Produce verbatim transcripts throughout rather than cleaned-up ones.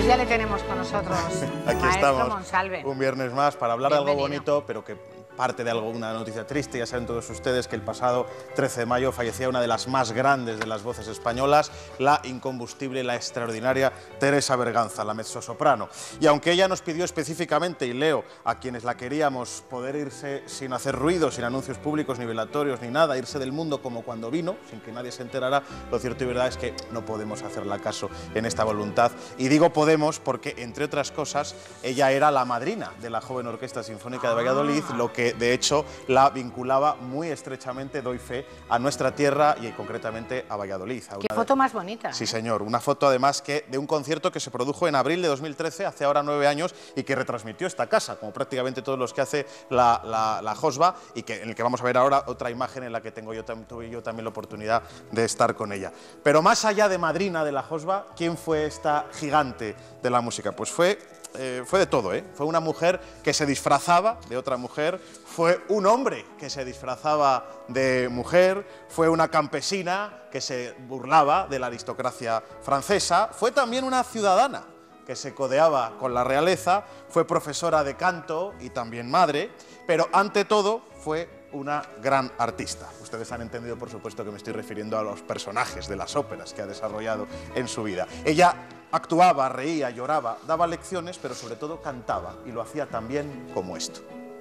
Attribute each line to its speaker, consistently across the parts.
Speaker 1: Pues ya le tenemos con nosotros,
Speaker 2: Aquí
Speaker 1: Maestro
Speaker 2: estamos,
Speaker 1: Monsalve.
Speaker 2: un viernes más, para hablar
Speaker 1: Bienvenido.
Speaker 2: de algo bonito, pero que parte de algo, una noticia triste. Ya saben todos ustedes que el pasado trece de mayo fallecía una de las más grandes de las voces españolas, la incombustible, la extraordinaria Teresa Berganza, la mezzosoprano. Y aunque ella nos pidió específicamente, y leo, a quienes la queríamos, poder irse sin hacer ruido, sin anuncios públicos, ni velatorios, ni nada, irse del mundo como cuando vino, sin que nadie se enterara, lo cierto y verdad es que no podemos hacerle caso en esta voluntad. Y digo podemos porque, entre otras cosas, ella era la madrina de la joven Orquesta Sinfónica de Valladolid, lo que de hecho la vinculaba muy estrechamente, doy fe, a nuestra tierra y concretamente a Valladolid. A
Speaker 1: Qué foto más bonita.
Speaker 2: Sí,
Speaker 1: ¿eh?
Speaker 2: señor, una foto además que de un concierto que se produjo en abril de dos mil trece, hace ahora nueve años, y que retransmitió esta casa, como prácticamente todos los que hace la, la, la Josba, y que, en el que vamos a ver ahora otra imagen en la que tengo yo, tuve yo también la oportunidad de estar con ella. Pero más allá de madrina de la Josba, ¿quién fue esta gigante de la música? Pues fue... Eh, fue de todo, ¿eh? Fue una mujer que se disfrazaba de otra mujer, fue un hombre que se disfrazaba de mujer, fue una campesina que se burlaba de la aristocracia francesa, fue también una ciudadana que se codeaba con la realeza, fue profesora de canto y también madre, pero ante todo fue una gran artista. Ustedes han entendido, por supuesto, que me estoy refiriendo a los personajes de las óperas que ha desarrollado en su vida. Ella actuaba, reía, lloraba, daba lecciones, pero sobre todo cantaba, y lo hacía tan bien como esto.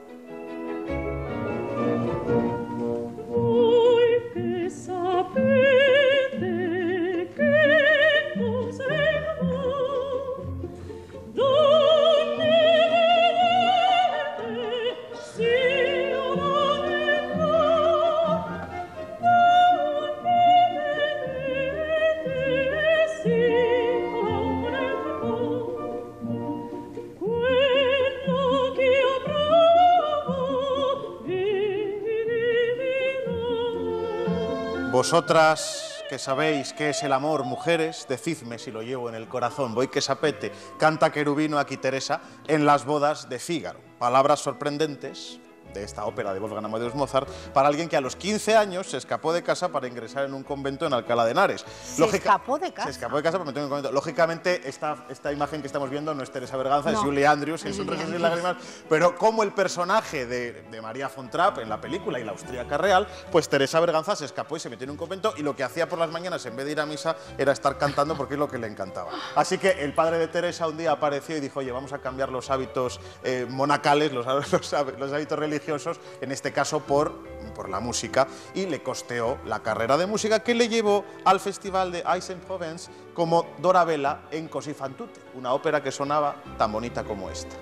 Speaker 2: Vosotras que sabéis qué es el amor, mujeres, decidme si lo llevo en el corazón. Voy que sapete, canta querubino aquí Teresa en las bodas de Fígaro. Palabras sorprendentes de esta ópera de Wolfgang Amadeus Mozart para alguien que a los quince años se escapó de casa para ingresar en un convento en Alcalá de Henares.
Speaker 1: ¿Se Lógica, escapó de casa?
Speaker 2: Se escapó de casa para meter en un convento. Lógicamente, esta, esta imagen que estamos viendo no es Teresa Berganza,
Speaker 1: no.
Speaker 2: es Julie Andrews, es un
Speaker 1: Julie
Speaker 2: rezo sin lágrimas, pero como el personaje de, de María von Trapp en la película y la austríaca real, pues Teresa Berganza se escapó y se metió en un convento, y lo que hacía por las mañanas, en vez de ir a misa, era estar cantando porque es lo que le encantaba. Así que el padre de Teresa un día apareció y dijo: oye, vamos a cambiar los hábitos eh, monacales, los, los, los hábitos religiosos, en este caso por, por la música, y le costeó la carrera de música que le llevó al Festival de Aix-en-Provence como Dorabella en Così fan tutte, una ópera que sonaba tan bonita como esta.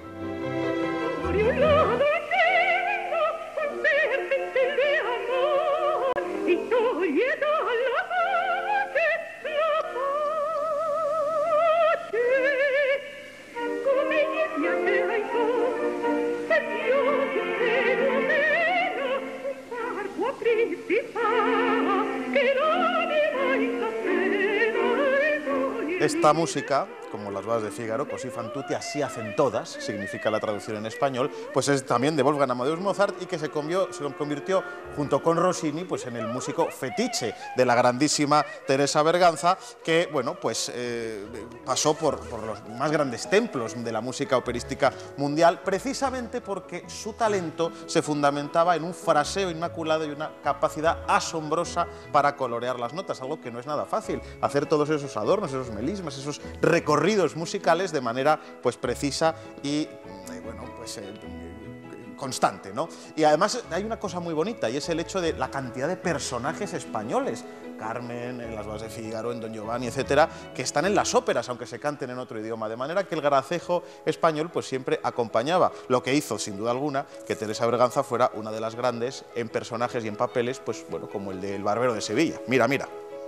Speaker 2: Esta música, como las bodas de Fígaro, Così fan tutte, así hacen todas, significa la traducción en español, pues es también de Wolfgang Amadeus Mozart, y que se convirtió, se convirtió junto con Rossini, pues en el músico fetiche de la grandísima Teresa Berganza, que bueno, pues eh, pasó por, por los más grandes templos de la música operística mundial, precisamente porque su talento se fundamentaba en un fraseo inmaculado y una capacidad asombrosa para colorear las notas, algo que no es nada fácil, hacer todos esos adornos, esos melismas, esos recorridos musicales de manera pues precisa y eh, bueno, pues eh, constante, ¿no? Y además hay una cosa muy bonita, y es el hecho de la cantidad de personajes españoles, Carmen, en las bodas de Fígaro, en Don Giovanni, etcétera, que están en las óperas, aunque se canten en otro idioma, de manera que el gracejo español pues siempre acompañaba, lo que hizo, sin duda alguna, que Teresa Berganza fuera una de las grandes en personajes y en papeles, pues bueno, como el del Barbero de Sevilla. Mira, mira.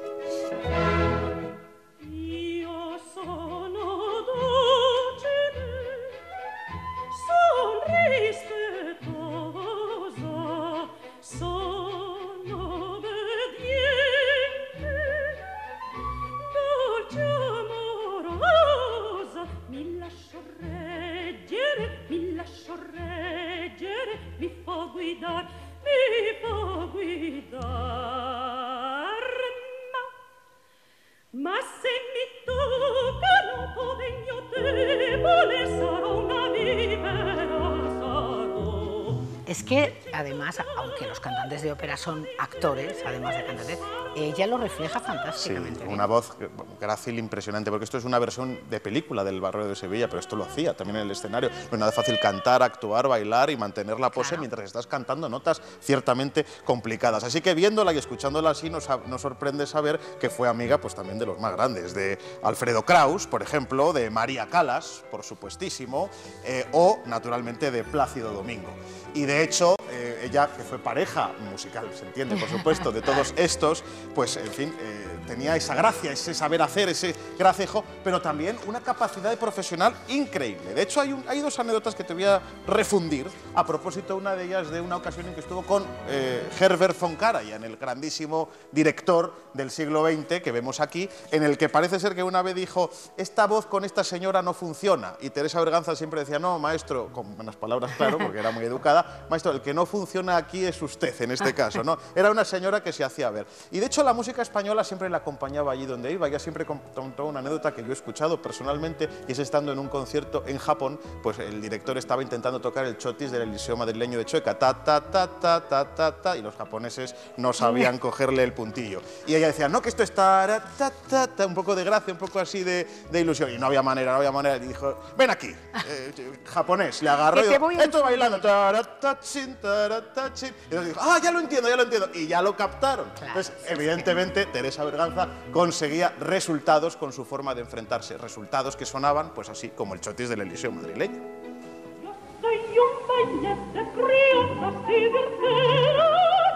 Speaker 3: guidar, mi può guidar, ma, ma se mi tocca non povegno te,
Speaker 1: Es que, además, aunque los cantantes de ópera son actores, además de cantantes, ella lo refleja fantásticamente
Speaker 2: Sí,
Speaker 1: bien.
Speaker 2: una voz grácil impresionante, porque esto es una versión de película del Barrio de Sevilla, pero esto lo hacía también en el escenario. No es nada fácil cantar, actuar, bailar y mantener la pose
Speaker 1: Claro.
Speaker 2: mientras estás cantando notas ciertamente complicadas. Así que viéndola y escuchándola así nos, nos sorprende saber que fue amiga pues también de los más grandes, de Alfredo Kraus, por ejemplo, de María Callas, por supuestísimo, eh, o naturalmente de Plácido Domingo. Y de hecho, eh, ella, que fue pareja musical, se entiende, por supuesto, de todos estos, pues, en fin, eh, tenía esa gracia, ese saber hacer, ese gracejo, pero también una capacidad de profesional increíble. De hecho, hay, un, hay dos anécdotas que te voy a refundir, a propósito, una de ellas de una ocasión en que estuvo con eh, Herbert von Karajan, el grandísimo director del siglo veinte que vemos aquí, en el que parece ser que una vez dijo, esta voz con esta señora no funciona, y Teresa Berganza siempre decía, no, maestro, con buenas palabras, claro, porque era muy educada, maestro, el que no funciona aquí es usted, en este caso, ¿no? Era una señora que se hacía ver. Y de hecho la música española siempre la acompañaba allí donde iba. Ella siempre contó una anécdota que yo he escuchado personalmente, y es estando en un concierto en Japón, pues el director estaba intentando tocar el chotis del Eliseo madrileño de Chueca, ta, ta, ta, ta, ta, ta, ta, y los japoneses no sabían cogerle el puntillo. Y ella decía, no, que esto es ta, ta, ta, ta, un poco de gracia, un poco así de, de ilusión. Y no había manera, no había manera. Y dijo, ven aquí, eh, japonés, le agarró y dijo, esto bailando, taratachin, taratachin. Y entonces dijo, ah, ya lo entiendo, ya lo entiendo. Y ya lo captaron.
Speaker 1: Claro,
Speaker 2: Entonces,
Speaker 1: sí,
Speaker 2: evidentemente, Teresa Berganza conseguía resultados con su forma de enfrentarse. Resultados que sonaban, pues así, como el chotis del Eliseo madrileño.
Speaker 3: Yo soy un baile de criollas y verteras,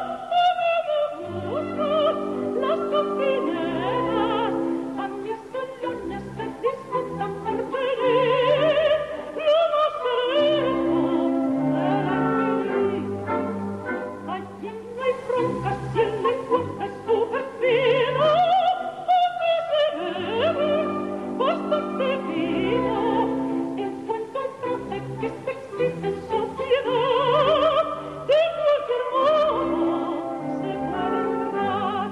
Speaker 3: que me gustan las cocineras, a mis señores que disfrutan perseguir lo más hermoso de la vida. Allí no hay broncas y el lenguaje es su vestido, aunque se bebe bastante vino. Encuentro el traje que se existe en sociedad, de cualquier modo se puede entrar.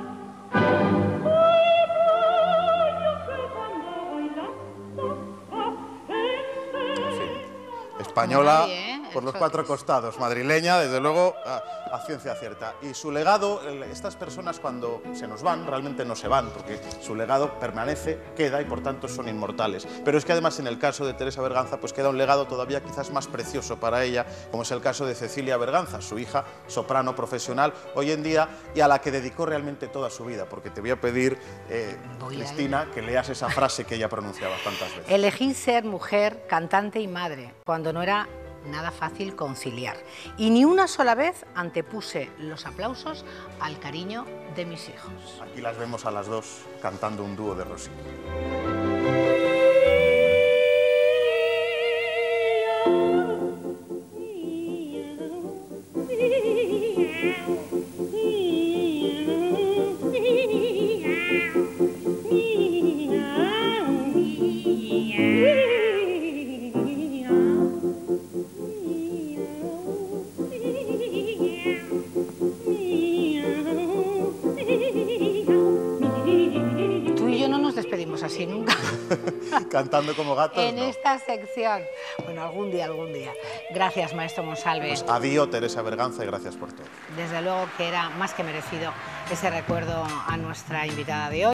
Speaker 3: Hay rayos que van bailando a
Speaker 2: Española
Speaker 1: Nadie, ¿eh?
Speaker 2: por los
Speaker 1: Eso
Speaker 2: cuatro
Speaker 1: es.
Speaker 2: costados, madrileña, desde luego, a, a ciencia cierta. Y su legado, el- estas personas cuando se nos van, realmente no se van, porque su legado permanece, queda y por tanto son inmortales. Pero es que además en el caso de Teresa Berganza, pues queda un legado todavía quizás más precioso para ella, como es el caso de Cecilia Berganza, su hija, soprano profesional hoy en día, y a la que dedicó realmente toda su vida, porque te voy a pedir, eh,
Speaker 1: Voy a
Speaker 2: Cristina, que leas esa frase que ella pronunciaba tantas veces.
Speaker 1: Elegí ser mujer, cantante y madre, cuando no era nada fácil conciliar. Y ni una sola vez antepuse los aplausos al cariño de mis hijos.
Speaker 2: Aquí las vemos a las dos cantando un dúo de Rossini.
Speaker 1: Tú y yo no nos despedimos así nunca
Speaker 2: Cantando como gatos,
Speaker 1: en
Speaker 2: no.
Speaker 1: esta sección. Bueno, algún día, algún día. Gracias, maestro Monsalve.
Speaker 2: Pues adiós, Teresa Berganza, y gracias por todo.
Speaker 1: Desde luego que era más que merecido ese recuerdo a nuestra invitada de hoy.